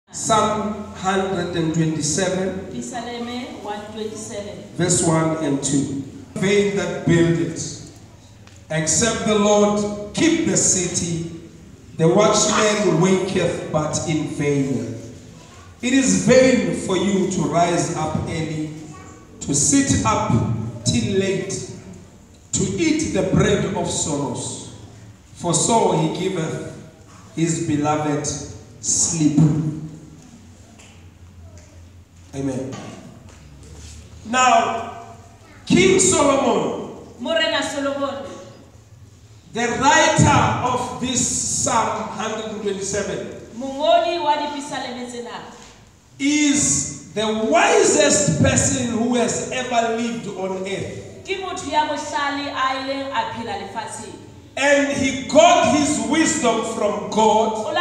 Psalm 127, verse 1 and 2. Vain that build it, except the Lord keep the city, the watchman waketh but in vain. It is vain for you to rise up early, to sit up till late, to eat the bread of sorrows, for so he giveth his beloved sleep. Amen. Now, King Solomon, the writer of this Psalm 127, is the wisest person who has ever lived on earth. And he got his wisdom from God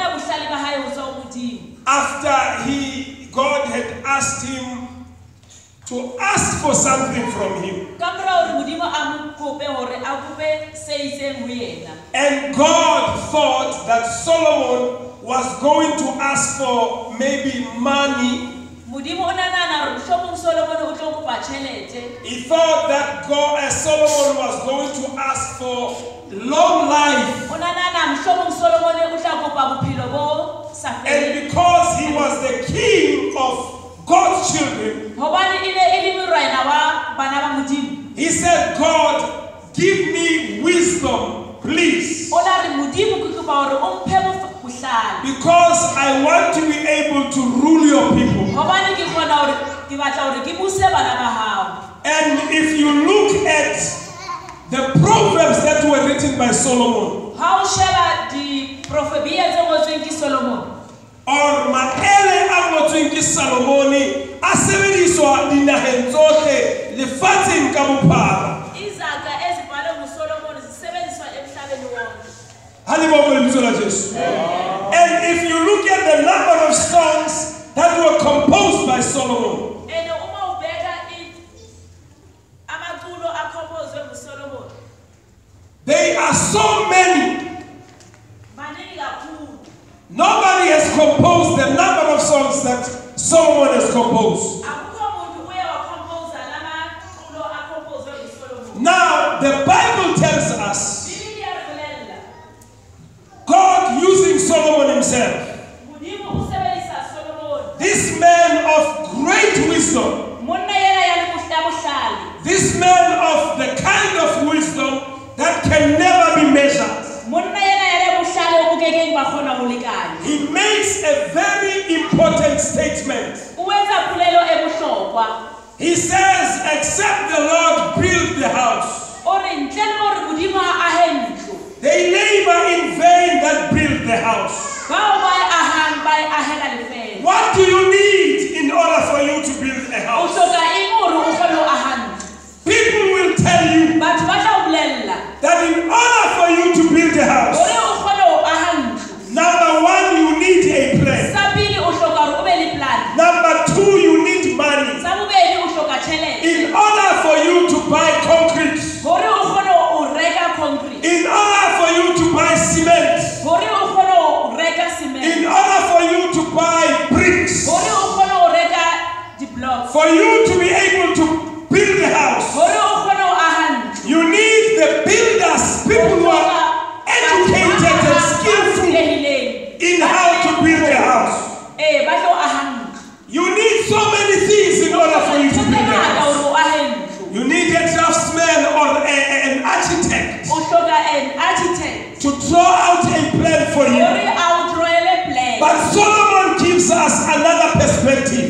after God had asked him to ask for something from him. And God thought that Solomon was going to ask for maybe money. He thought that Solomon was going to ask for long life. And because he was the king of God's children, he said, God, give me wisdom, please. Because I want to be able to rule your people. And if you look at the proverbs that were written by Solomon, or maele amotwingi Salomoni asebenziswa dinaheng tsohle lefatsheng ka bophara. And if you look at the number of songs that were composed by Solomon, they are so many. Nobody has composed the number of songs that Solomon has composed. Now, the Bible tells us God using Solomon himself, this man of great wisdom, this man of the kind of wisdom that can never be measured. He makes a very important statement. He says, except the Lord build the house, they labor in vain that build the house. What do you need in order for you to build a house? People will tell you that in order for you to build a house, number one, you need a plan. Number two, you need money. In order for you to buy concrete, in order for you to buy cement, in order for you to buy bricks, for you to be able to build a house, you need the builders, people who are educated and skillful in how to build a house. You need so many things in order for you to build a house. You need a draftsman or an architect to draw out a plan for you. But Solomon gives us another perspective.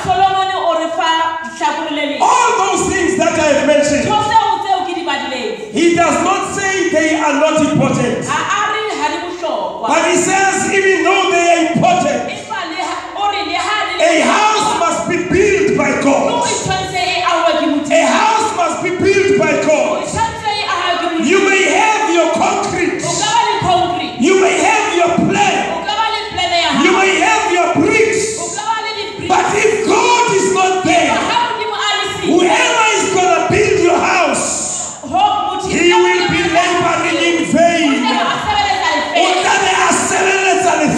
All those things that I have mentioned, he does not say they are not important. But he says, even though they are important, a house must be built by God. A house must be built by God. You may have your concrete. You may have your plan. You may have your bricks. But if God is not there, whoever is going to build your house, he will be laboring in vain.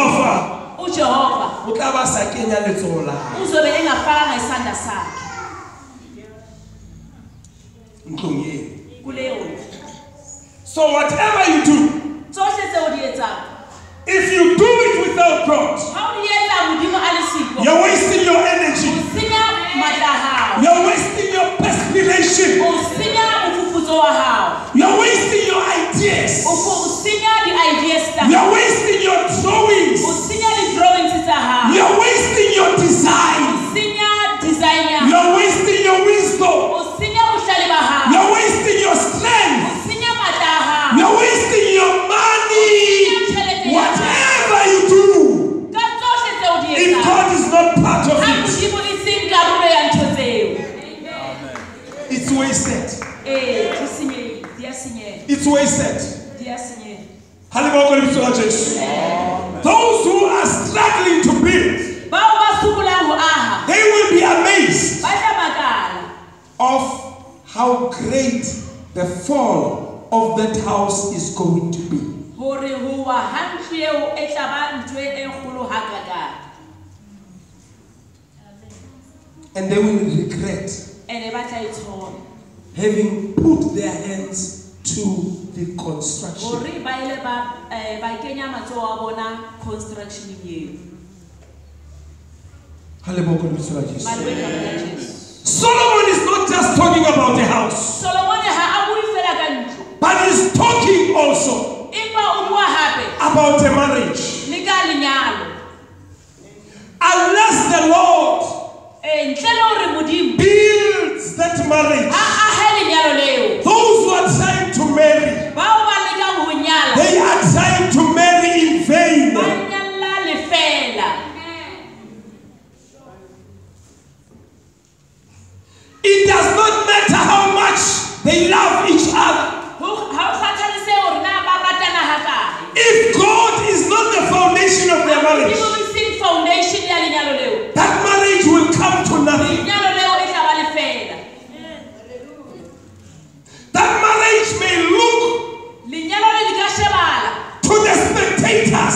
Jehovah uzobe engafaka isandla sakhe kuleyo. So whatever you do, if you do it without God, you're wasting your energy. You're wasting your perspiration. You're wasting your ideas. You're wasting your drawings. You're wasting your design. You're wasting your wisdom. You're wasting your strength. You're wasting your money. Whatever you do, if God is not part of it, it's wasted. It's wasted. Those who are struggling to build, they will be amazed of how great the fall of that house is going to be. And they will regret having put their hands to the construction. Solomon is not just talking about a house, but he's talking also about a marriage. Unless the Lord builds that marriage, those who are trying to marry, they are trying to marry in vain. It does not matter how much they love each other. If God is not the foundation of their marriage, that marriage will come to nothing. That marriage may look to the spectators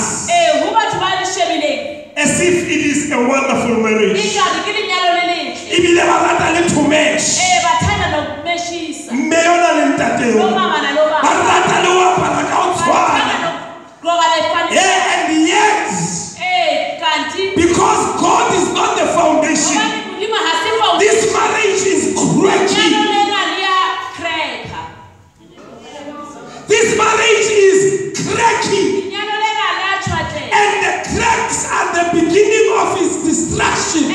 as if it is a wonderful marriage. And yet, because God is not the foundation, this marriage is cracking. This marriage is cracking. And the cracks are the beginning of its destruction.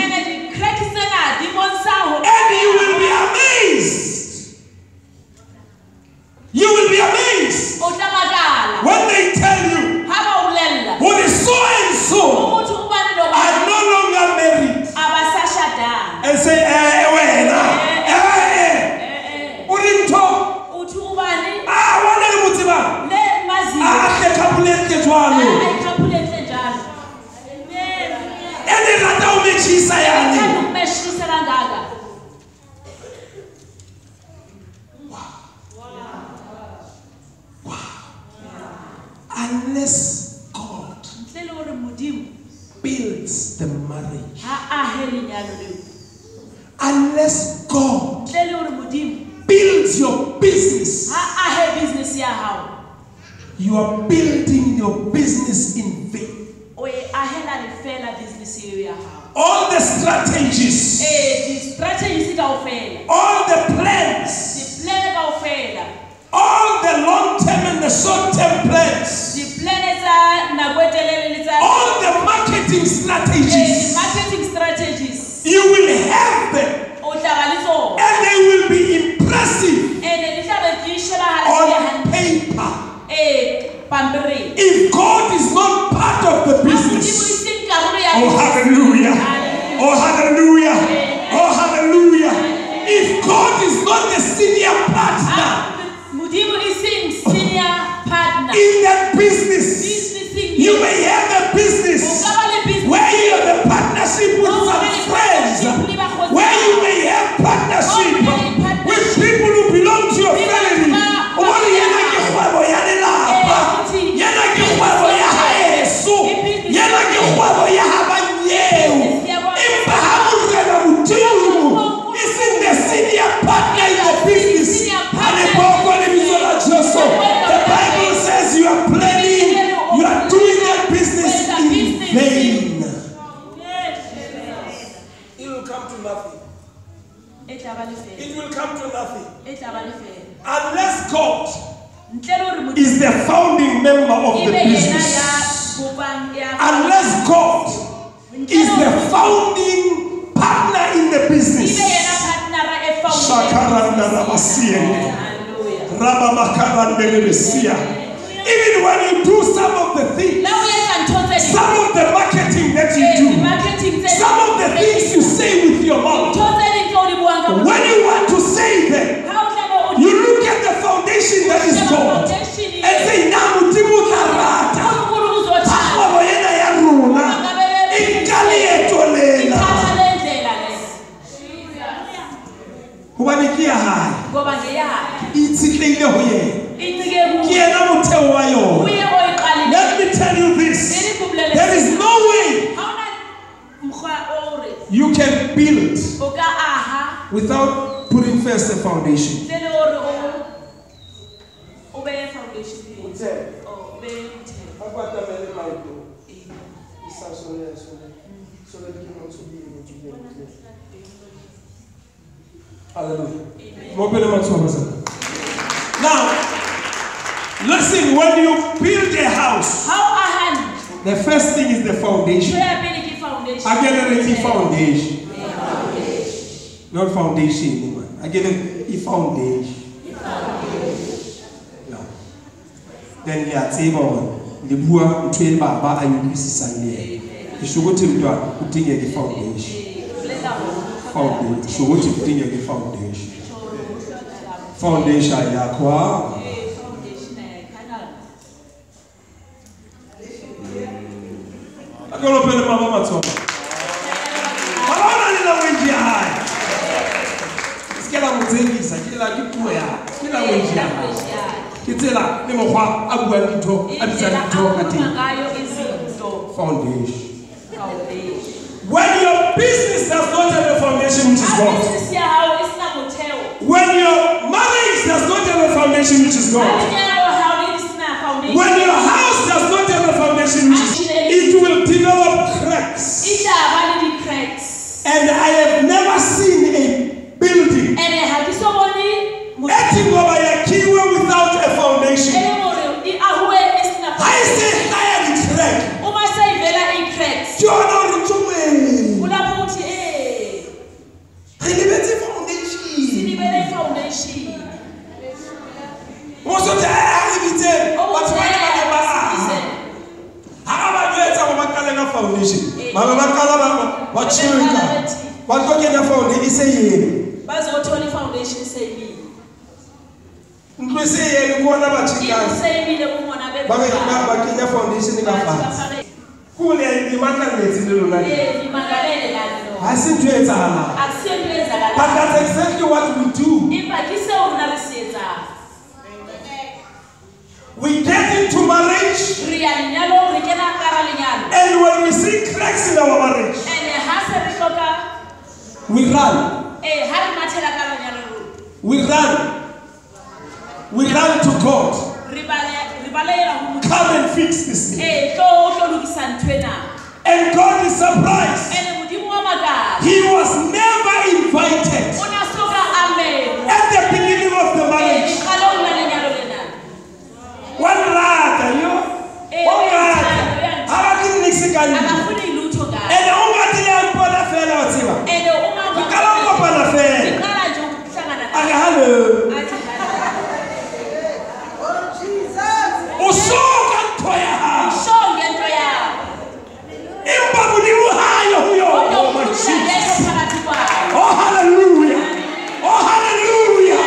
And you will be amazed. You will be amazed when they tell you, who is so and so are no longer married. And say, unless God builds the marriage, unless God builds your business, you are building your business in vain. All the strategies, all the plans, all the long-term and the short-term plans, all the marketing strategies, you will have them, and they will be impressive on paper. If God is not part of the business, oh hallelujah, oh hallelujah, oh hallelujah. If God is not the senior partner in that business, you may have a business where you have a partnership with vain. It will come to nothing. It will come to nothing. Unless God is the founding member of the business. Unless God is the founding partner in the business. Even when you do some of the things, some of the marketing that you do, some of the things you say with your mouth, when you want to say them, you look at the foundation that is God and say, let me tell you this, there is no way you can build without putting first a foundation. Hallelujah. Now, listen, when you build a house, the first thing is the foundation. Again, foundation. Not foundation, again, foundation. Then we are table. The boy train Baba and you see Sunday. You should go to the foundation. Foundation. So what you think of the foundation? Foundation, yakwa. I'm going to open the mama to foundation. When your business does not have a foundation, which is God. When your marriage does not have a foundation, which is God. When your house does not have a foundation, which is God, it will develop cracks. And I have never seen a building without a foundation. I say higher crack. But that's exactly what we do. We get into marriage, and when we see cracks in our marriage, we run. We run to God. Come and fix this thing. And God is surprised. He was never invited at the beginning of the marriage. One rata, you know? One rata. And oh, hallelujah. Oh, hallelujah.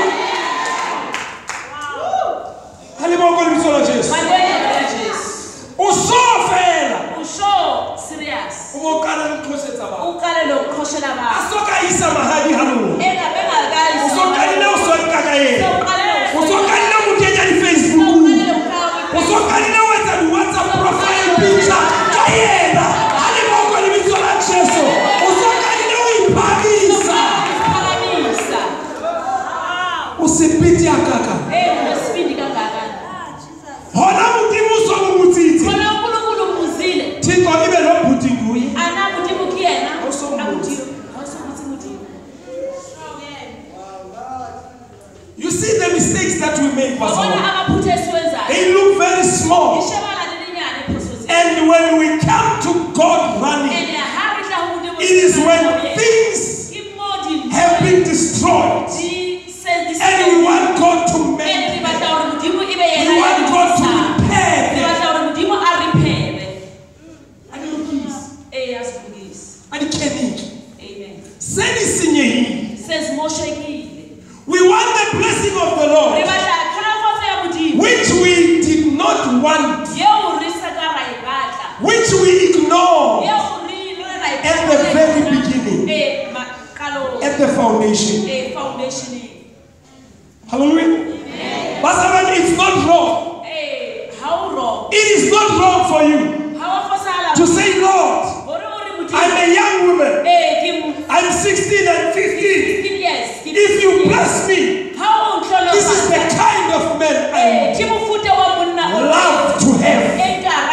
They look very small. And when we come to God running, it is when things have been destroyed. And we want God to mend them. We want God to repair them. We want the blessing of the Lord, which we did not want, which we ignored at the very beginning, at the foundation. Hallelujah. But it's not wrong. It is not wrong for you to say, Lord, I'm a young woman. I'm 16 and 15. If you bless me, this is the kind of man I love to have.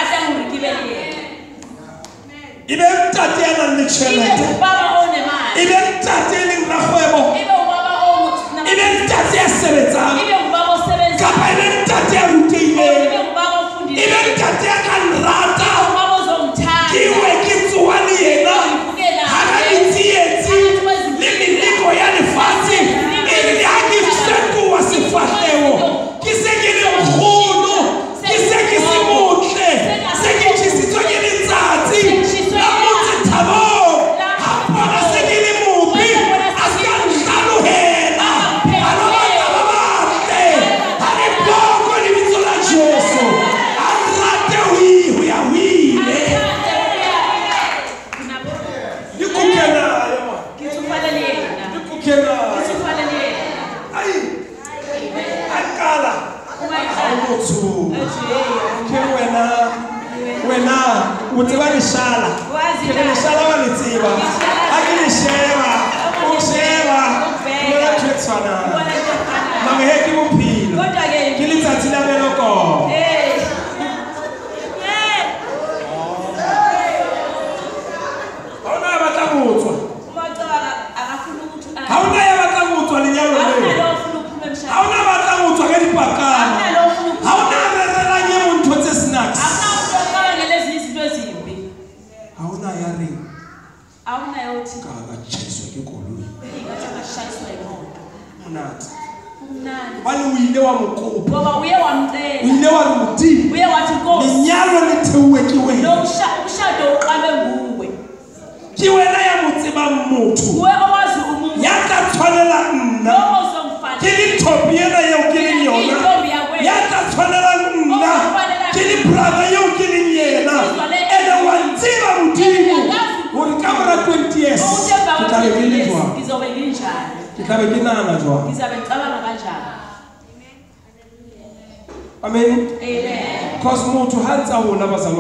Amen. Because more to hands are one of us.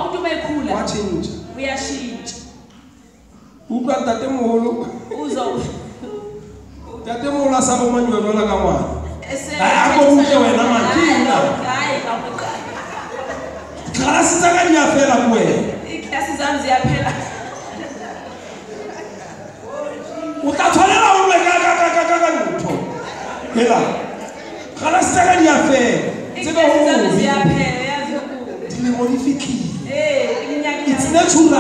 What change? We are change. Who got that demo? Uzo. That demo last summer when you were going to go. I go to when I'm a king. Class is a good affair away. Class is on the appeal. What I told you, class is a good affair. It's natural.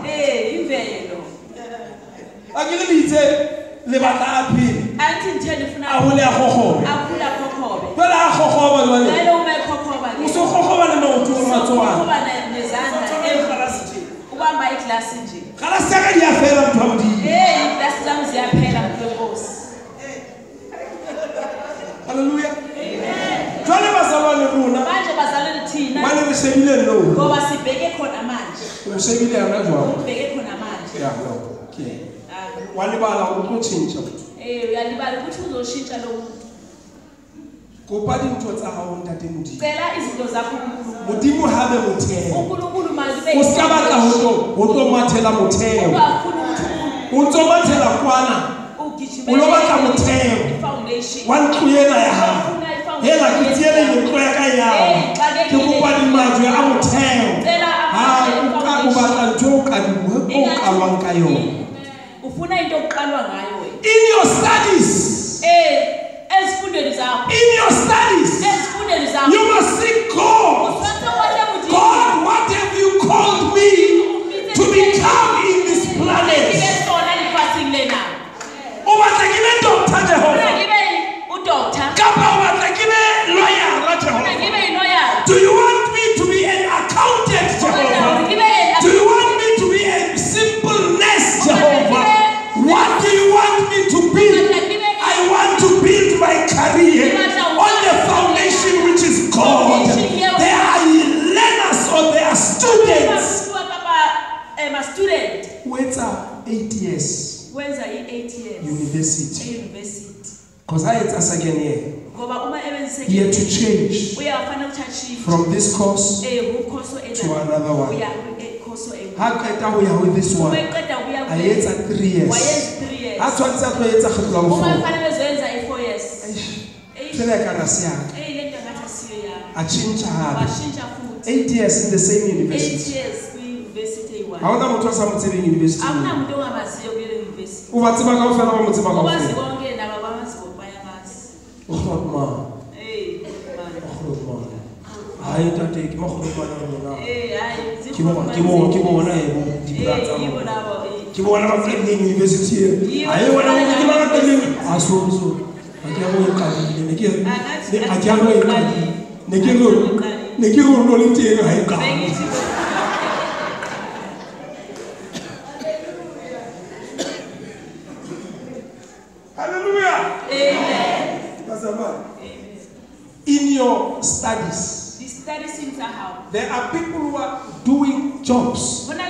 Hallelujah. Manje bazalwane thina manje besebile lo ngoba sibheke khona manje usebile yangazwa ubheke khona manje yeah no okay walibala ukutshintsha uyalibala ukuthi uzoshintsha lo muntu kopadi ntho tsa hao ntate modimo cela izinto zakho modimo habe motheo uNkulunkulu manje usikabaka hoto mathela motheo unzo mathela kwana ulobaka motheo wanquyela ya ha hela kitiele ngikhoya kayao kukubani mazwe amotheo ha ukakubaka njoka dibuko kayo ufuna into oqalwa ngayo in your studies In your studies, you must seek God. God, what have you called me to become in this planet? Do you want me to be an accountant, Jehovah? Do you want me to be a simple nurse, Jehovah? What do you want me to build? I want to build my career on the foundation which is God. There are learners or there are students. When's 8 years? When's 8 years? University. Because I had us again here. He had to change from this course to another one. How can we have with this one? I had 3 years. That's what I had 4 years. I changed her. 8 years in the same university. 8 years university. I want to tell something in university. Hallelujah. Amen. In your studies, there are people who are doing jobs. And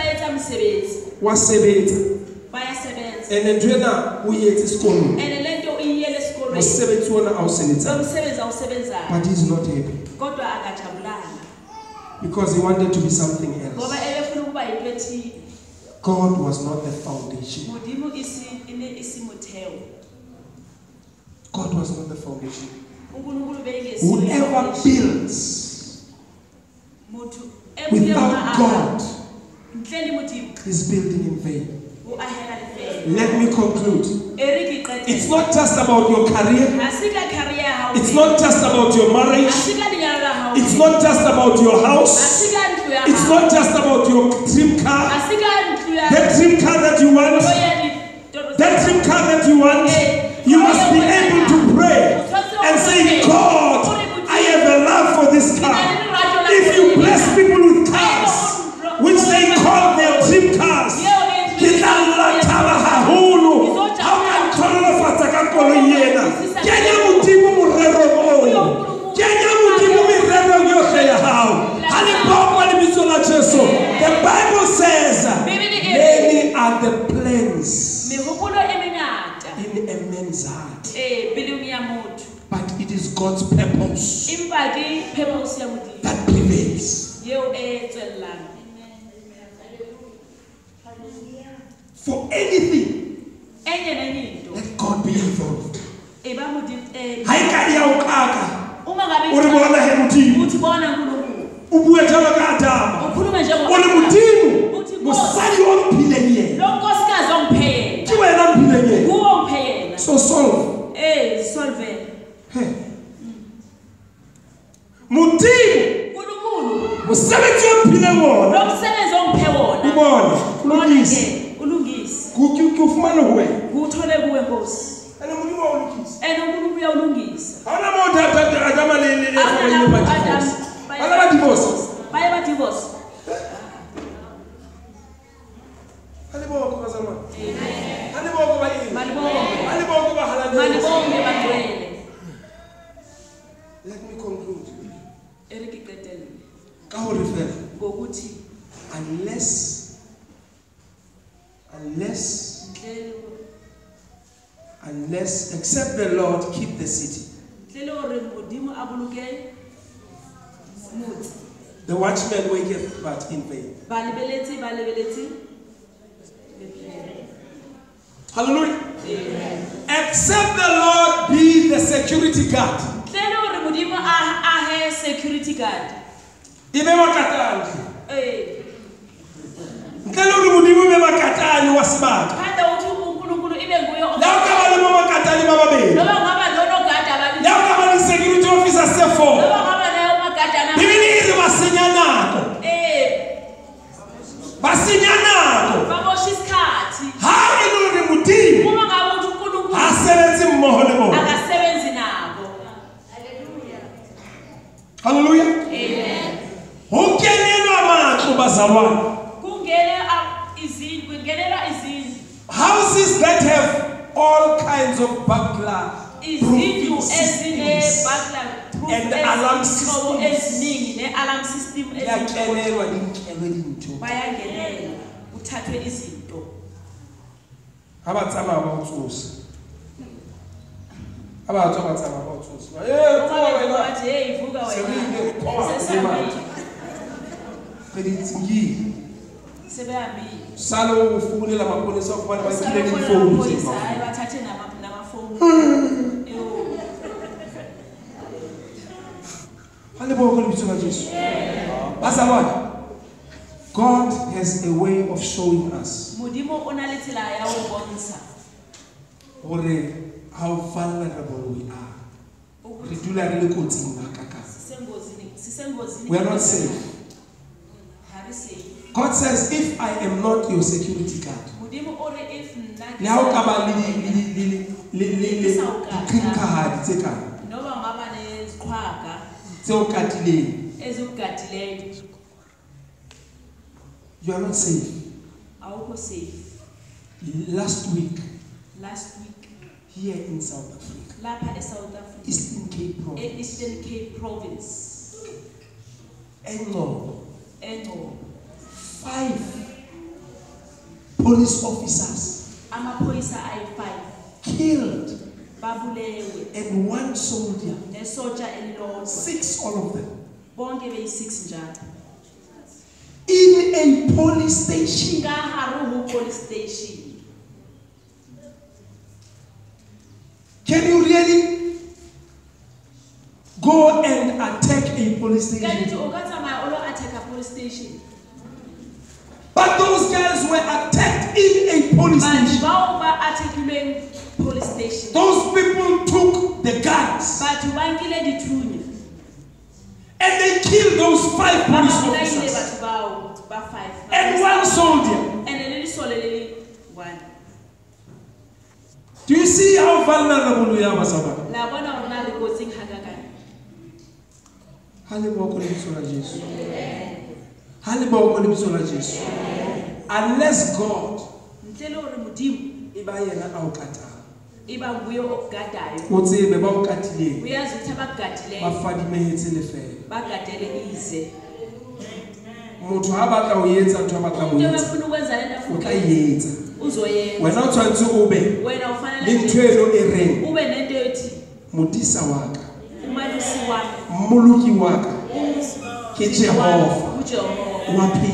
then we at school. But he's not happy. Because he wanted to be something else. God was not the foundation. God was not the foundation. Whoever builds without God is building in vain. Let me conclude. It's not just about your career. It's not just about your marriage. It's not just about your house. It's not just about your dream car. That dream car that you want. That dream car that you want. You must be able to pray and say, God, I have a love for this car. If you bless people with cars, which they call their dream cars, the Bible says, many are the plans in a man's heart, but it is God's purpose that prevails. For anything, let God be involved. So solve. Let me conclude. Unless, except the Lord, keep the city. The watchman waketh but in vain. Hallelujah. Amen. Except the Lord be the security guard. Security guard. houses that have all kinds of burglar proofing systems and alarm systems. How about some about us? How about some about us? Salo ufule la mapolisa ofana bakile ni phone. God has a way of showing us how vulnerable we are. We are not safe. God says, if I am not your security guard, you are not safe. Last week, here in South Africa, Eastern Cape Province, Eno, 5 police officers killed, and 1 soldier, 6 all of them, in a police station. Can you really go and attack a police station? But those guys were attacked in a police station. Those people took the guns and they killed those 5 police officers and 1 soldier. Do you see how vulnerable we are, Masaba? Unless God we're not trying to obey. Mutisa waka, muluki waka, Jehova, wapi,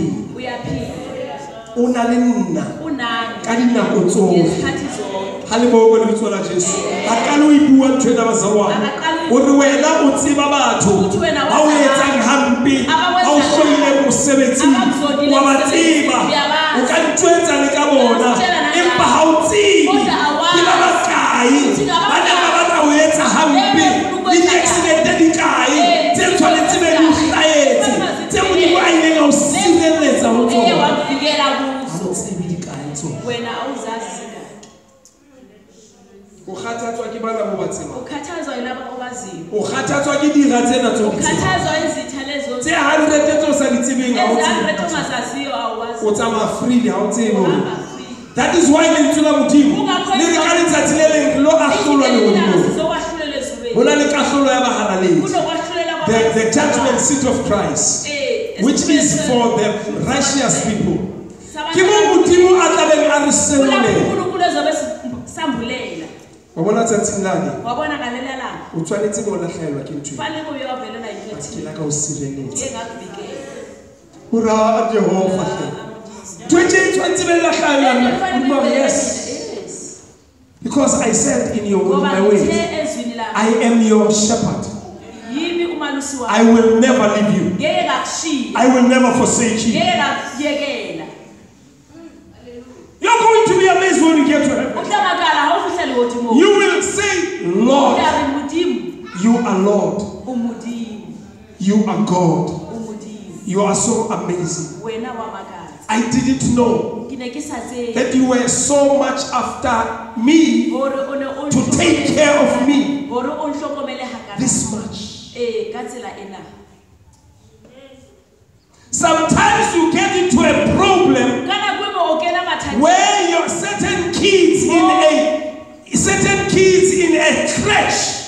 unalina, kadina kutoa. Halibogo ni mtu wa Yesu. Akalu ibuwa twenda bazawa. Uruwela utsiba batu. Au yetang hambi. Au shoyile musebeti. Wabatiba. Ukantweta nikabona. Imba hauti. Kila bakai. Bada babata uyeta hambi. Nini accident dedikai. Temtu alitime nuhlaeti. Temu ni waile nga usideleza uto. Hauti bidikai to. Ukhathazwa kibala mubatsima. Ukhathazwa yilabo obaziyo. Ukhathazwa kidira tsena tsona. Ukhathazwa izitha lezo. Tse 100 tetso salitsibeng ha utsi. 100 tomasaziyo awazi. Utsama freely ha utsimo. That is why lentula mudimo. Le re ka letsatsi le leng lo ahlolwa le hodimo. Bona le kahlolo ya bahalale. The judgment seat of Christ, which is for the righteous people. Kimo mudimo atlabe a re senole. Wabona tsatsing lane. Wabona galela la. O tshwanetse go latlhelwa ke ntwe. Fale go yo velela iketsi. Ke la ka o sireletse. Ke ngakubike. Ura Jehova. 2020 be latlhelwa. Yes. Because I said in my way, I am your shepherd. I will never leave you. I will never forsake you. You're going to be amazed when you get to heaven. You will say, Lord, you are Lord. You are God. You are so amazing. I didn't know that you were so much after me to take care of me this much. Sometimes you get into a problem where your certain kids scratch.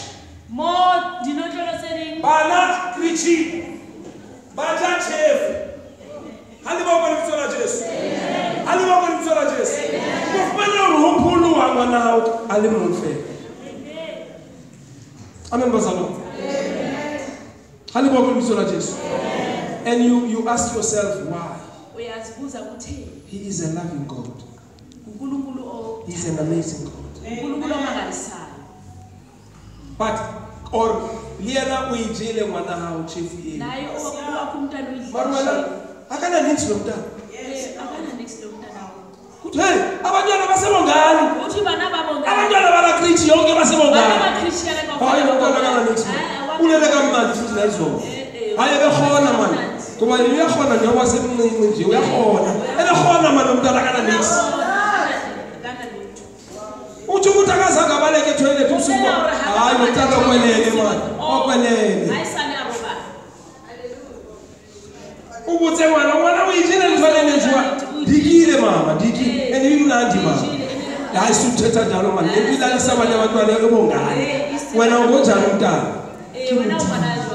Bana krichi. Baja chef. Halibaba nimtsola Jesu. Halibaba nimtsola Jesu. Kufana uruhulu wanga nawo alimufe. Amen bazalo. Halibaba nimtsola Jesu. And you ask yourself why? He is a loving God. He is an amazing God. But or liana uijile mwana hao chifu yeye. Marwana akana nix lo mtana. Akana nix lo mtana. Hey, abantwana basebongani. Uthi bana babongani. Abantwana bala Christ yonke basebongani. Bana Christian kwa. Hayi umntwana kana nix. Ulele kamnandi futhi la izolo. Hayi bekhona manje. Kuba uyakhona nje wasemncinci nje uyakhona. Ebekhona manje umntwana kana nix. Uthi umuntu akazange abaleke toilet ubusuku. Hayi umntwana okwelele manje. Okwelele. Ayisane aroba. Ubuthe mwana uyijile ngithole njwa. Dikile mama, dikile. Enimnandi mama. Hayi suthetha njalo manje. Impilo alisabanye abantwana ebongani. Wena ungonjani umntana? Wena ufana